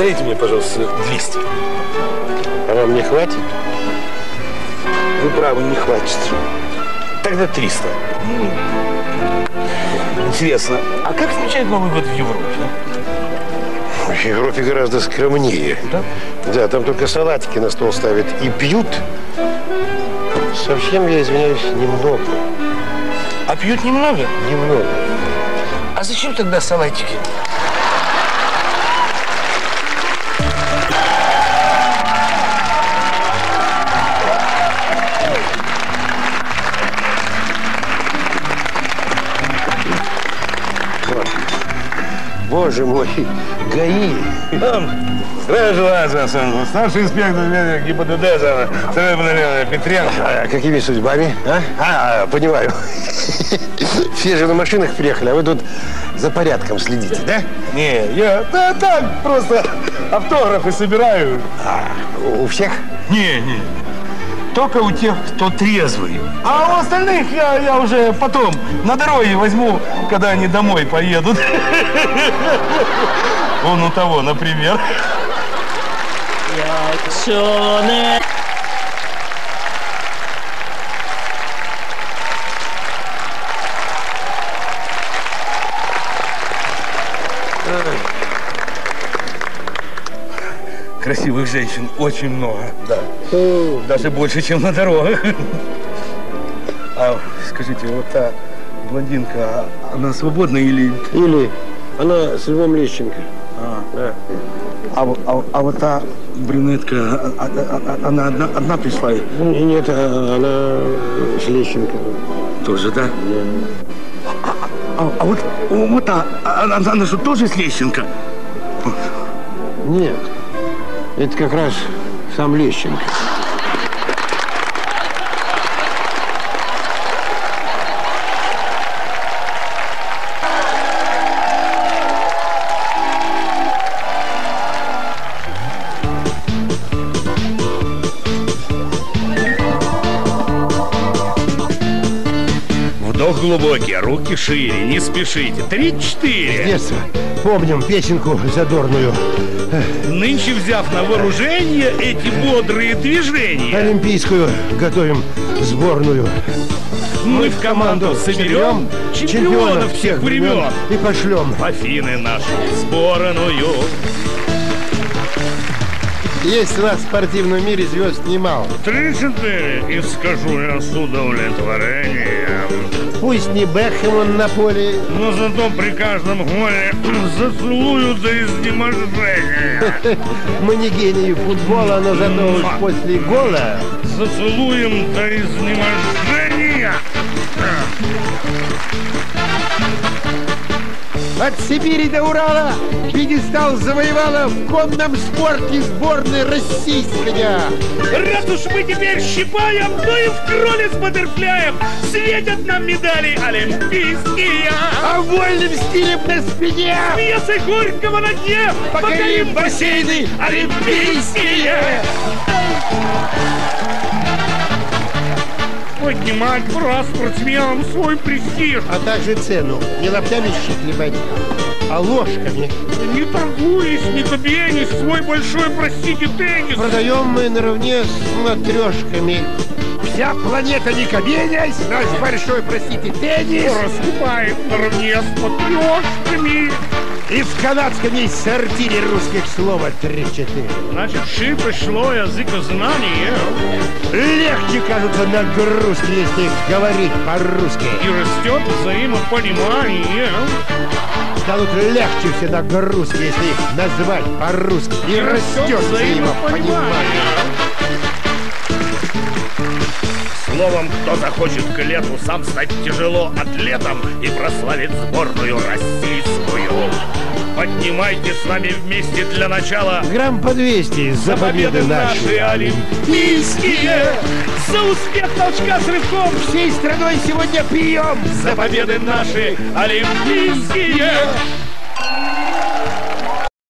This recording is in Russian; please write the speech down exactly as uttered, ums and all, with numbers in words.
налейте мне, пожалуйста, двести. А вам не хватит? Вы правы, не хватит. Тогда триста. Интересно, а как отмечают Новый год в Европе? В Европе гораздо скромнее. Да? Да, там только салатики на стол ставят и пьют. Совсем, я извиняюсь, немного. А пьют немного? Немного. А зачем тогда салатики? Боже мой, ГАИ. Здравия желаю, старший инспектор ГИБДД Петренко. А какими судьбами? А? А, понимаю. Все же на машинах приехали, а вы тут за порядком следите, да? Не, я да, так, просто автографы собираю. А, у всех? Не, не. Только у тех, кто трезвый. А у остальных я, я уже потом на дороге возьму, когда они домой поедут. Вон у того, например. Красивых женщин очень много, да. Даже больше, чем на дорогах. А скажите, вот та блондинка, она свободна или... Или она с Львом Лещенко. А, да. А, а, а вот та брюнетка, а, а, а, она одна, одна пришла? Нет, она с Лещенко. Тоже, да? Да. А, а, а вот, вот та, она, она что, тоже с Лещенко? Нет. Это как раз сам Лещенко. Вдох глубокий, руки шире, не спешите. Три-четыре. С детства помним песенку задорную. Нынче, взяв на вооружение эти бодрые движения, Олимпийскую готовим сборную. мы в команду соберем чемпионов всех времен и пошлем в Афины нашу сборную. Есть у нас в спортивном мире звезд немало. Три-четыре, и скажу я с удовлетворением. Пусть не Бекхэм он на поле, но зато при каждом голе зацелую до изнеможения. Мы не гении футбола, но зато уж после гола зацелуем до изнеможения. От Сибири до Урала пьедестал завоевала в конном спорте сборная российская. Раз уж мы теперь щипаем, ну и в кроле с баттерфляем светят нам медали олимпийские. А вольным стилем на спине с пьесой Горького на дне покорим бассейны олимпийские. Поднимать прав спортсменам свой престиж. А также цену не локтями щиплевать, а ложками. Не торгуясь, не кабенись, свой большой, простите, теннис продаем мы наравне с матрешками. Вся планета не кабенясь, наш большой, простите, теннис раскупает наравне с матрешками. И в канадском есть сортире русских слова три-четыре. Значит, ши пришло языкознание. Легче, кажется, нагрузки, если говорить по-русски. И растет взаимопонимание. Станут легче все нагрузки, если их назвать по-русски. И, И растет взаимопонимание. Словом, кто захочет к лету сам стать тяжело атлетом и прославить сборную российскую, поднимайте с нами вместе для начала грамм по двести за, за победы, победы наши, наши олимпийские, за успех толчка с рывком всей страной сегодня пьем, за победы наши олимпийские.